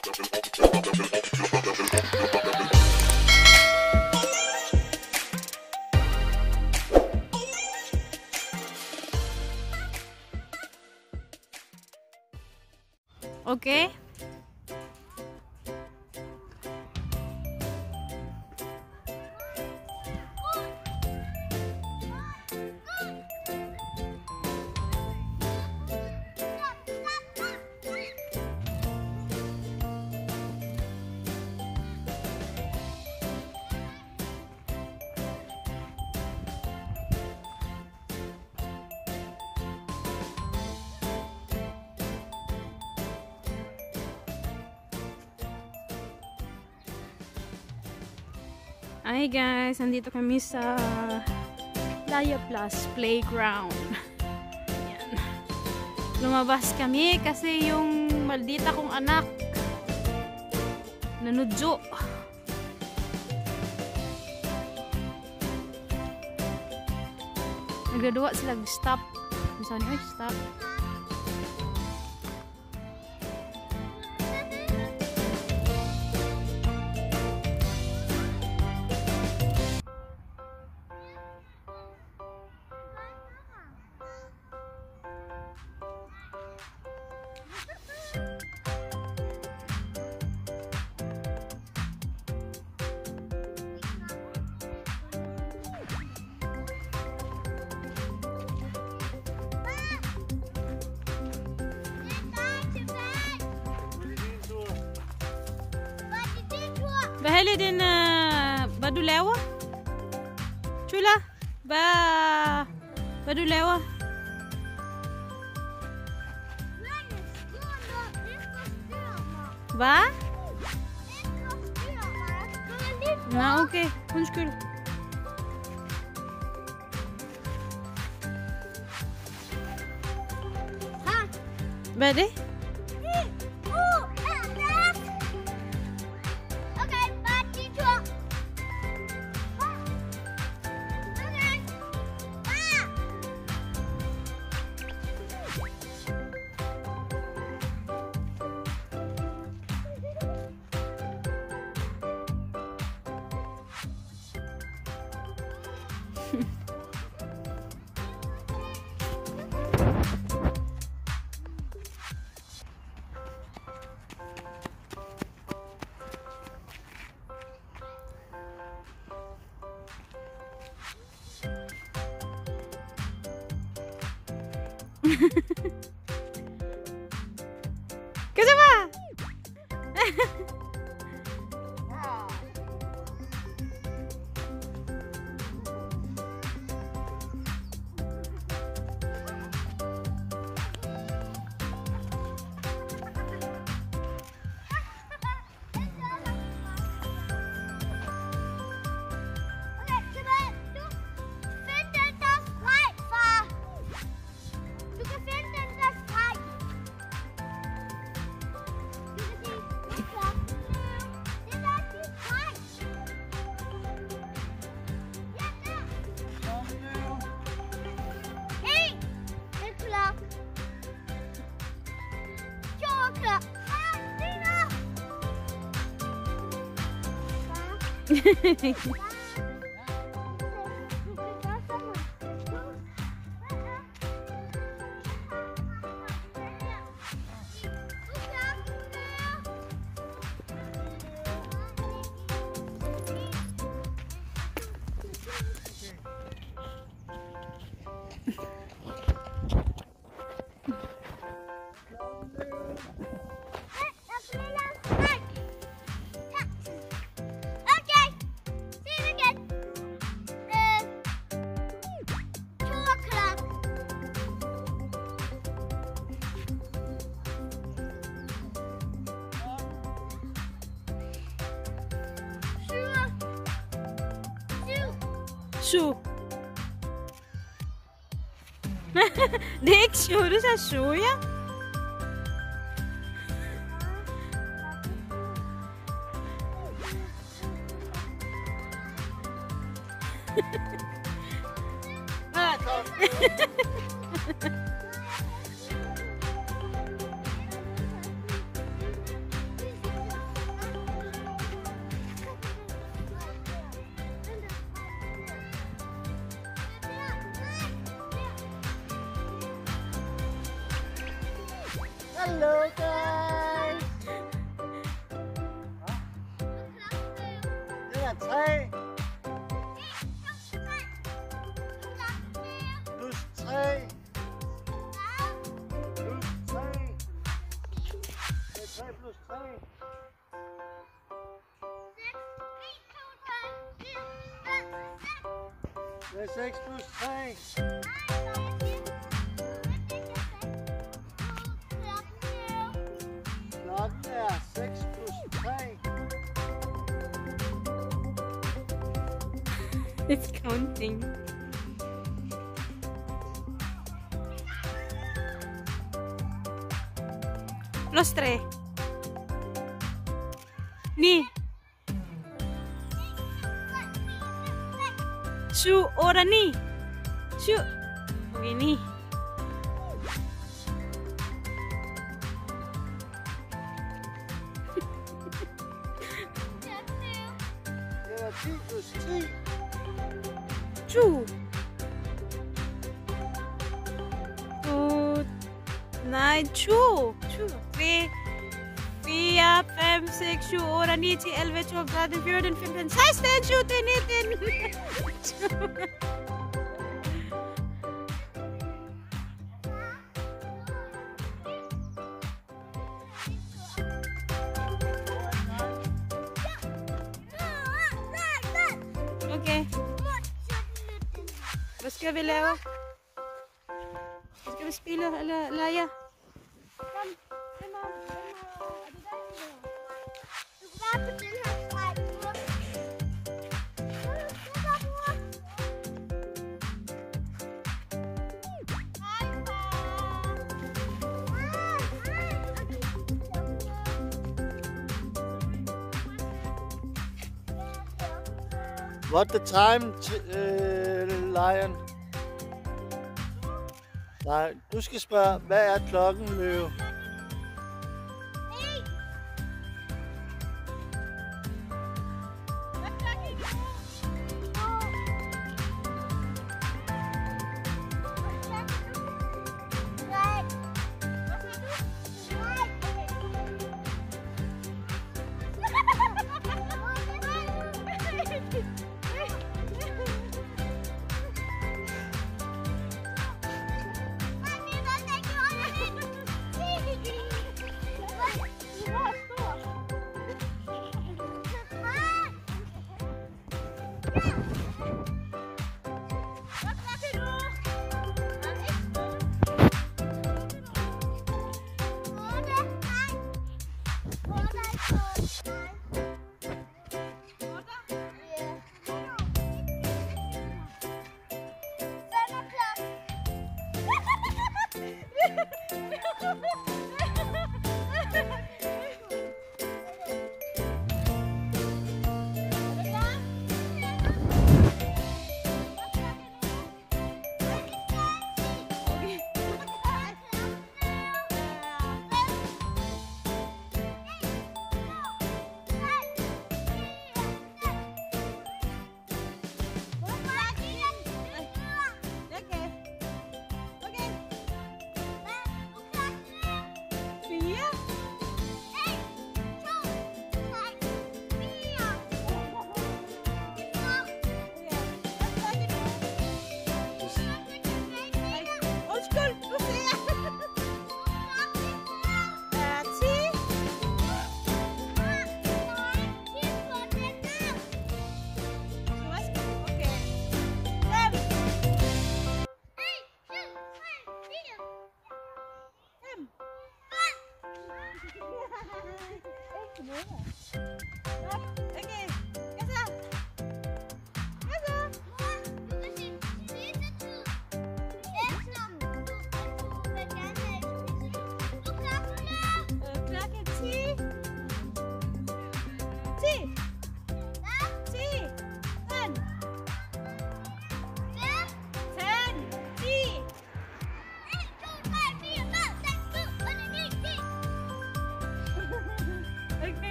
Okay. Hi guys, nandito kami sa Laya Plus Playground. Yan. Lumabas kami kasi yung maldita kong anak nanudyo. Nagdadawa sila stop. Saan ay stop? Hvad er det den hvad du laver? Tula, hvad du laver? Hvad? Nå, okay. Undskyld. Hvad er det? Kenapa? Shoe. Det er ikke shoe, du sagde shoe, ja? Hello guys. Det er 3. Plus 3. Plus 3. Det er 3 plus 3. Det er 6 plus 3. Klokken er 6 plus 3. It's counting. Plus 3. Ni. 7, 8, 9. 7. Okay, 9. Det er 10 plus 10. 2. 2. Nej, 2. 3. 4, 5, 6, 7, 8, 9, 10, 11, 12, 13, 14, 15, 16, 17, 19. Okay. Hvad skal vi lave? Skal vi spille eller lege? Kom. What the time, Lion? Nej, du skal spørge, hvad er klokken, Løve?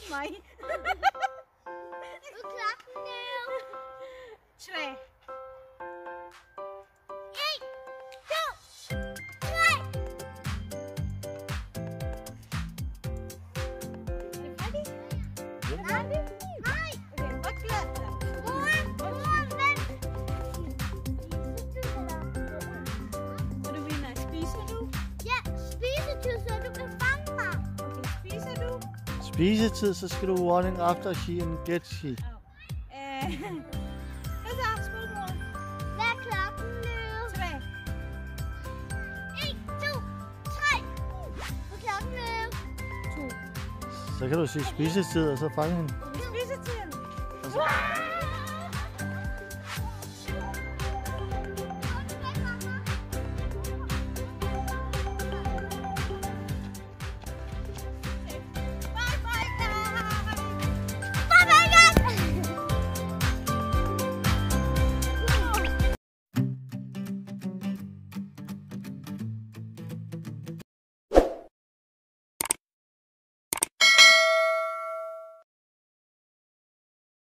mig. Nu klokken nu. 3. 1, 2, 3. Er det færdigt? Nej. Nej. Okay, godt klar. Mor, vent. Hvad du mener? Spiser du? Ja, spisetid, så du kan fange mig. Okay, spiser du? Spisetid, så skal du running after she and get she. Hvad så? Spørgsmål? Hvad er klokken nu? 3. 1, 2, 3. Hvad er klokken nu? 2. Så kan du sige spisetid, og så fange hende. Okay, spisetiden. Og så...